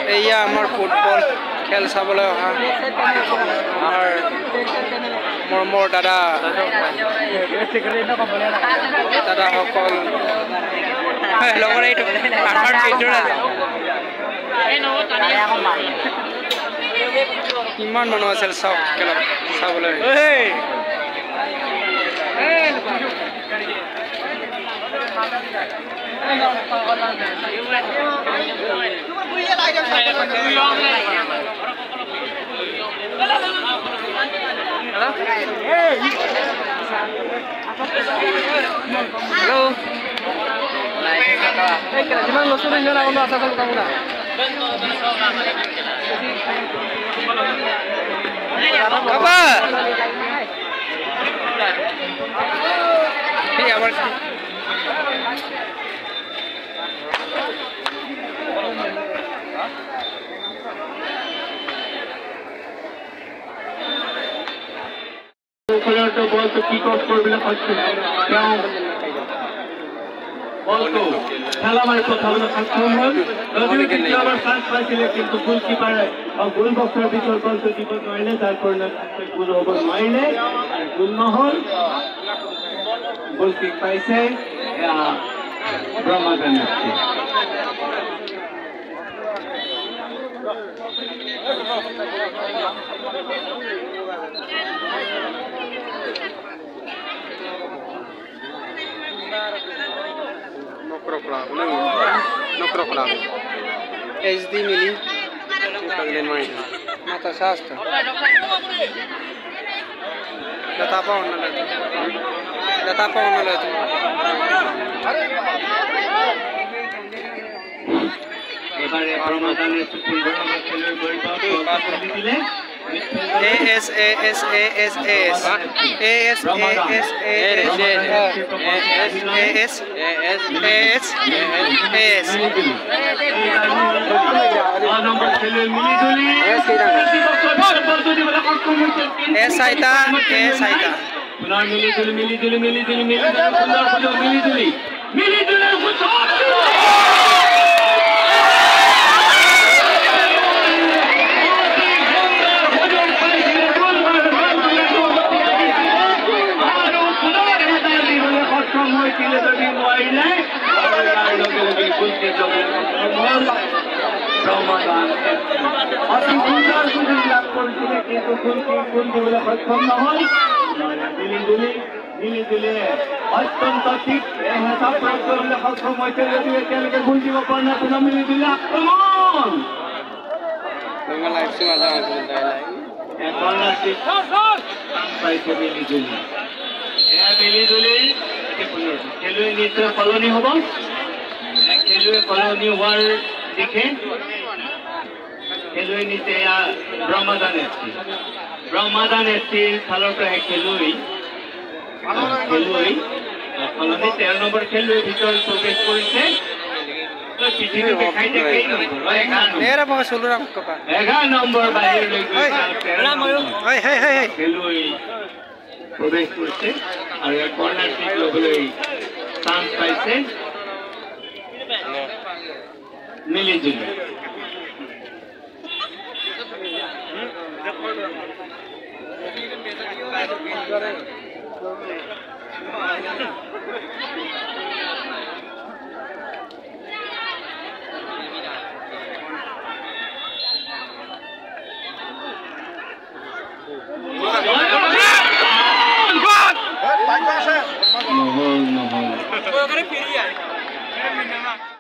এয়া আমাৰ ফুটবল খেল চাবলৈ অহা আমাৰ মৰমৰ দাদাসকল লগৰ এইটো আমাৰ কিমান মানুহ আছিল চাওক খেলত চাবলৈ Hello. Gimana lo sudah nyala untuk asal kamu dah? Apa? Ini apa sih? Kalau tu ball tu kick off कर बिना कुछ क्या ball tu खेला मारे तो थाला खत्म हो नदी के किनारे सांस पासी लेकिन तो गोल कीपर और गोल बॉक्सर भी चल बॉल तो कीपर मारने तार पर न गोल ओवर मारने गोल न हो गोल किक पाइसे या ब्रह्मादन No crocodile. SD mili. Kalian main. Mata sasta. Data apa orang lagi? Data apa orang lagi? এবারে রমাদানের সুপুল বড় খেলে গোল পাস দিলে AS খেলুৱৈ নিশ্চয় সলনি হ'ব খেলুৱৈ সলনি হোৱাৰ দিশে খেলুৱৈ নিশ্চয় ব্ৰহ্মাদান এফচিৰ ফালৰ পৰা খেলুৱৈ সলনি 13 নম্বৰ খেলুৱৈ ভিতৰত প্ৰৱেশ কৰিছে পিঠিতে দেখাই দিয়ে 11 নম্বৰ বাহিৰলৈ খেলুৱৈ প্রবেশ করছে আর কর্নার কিক লবলৈ চান্স পাইছে মিলিজুলি No.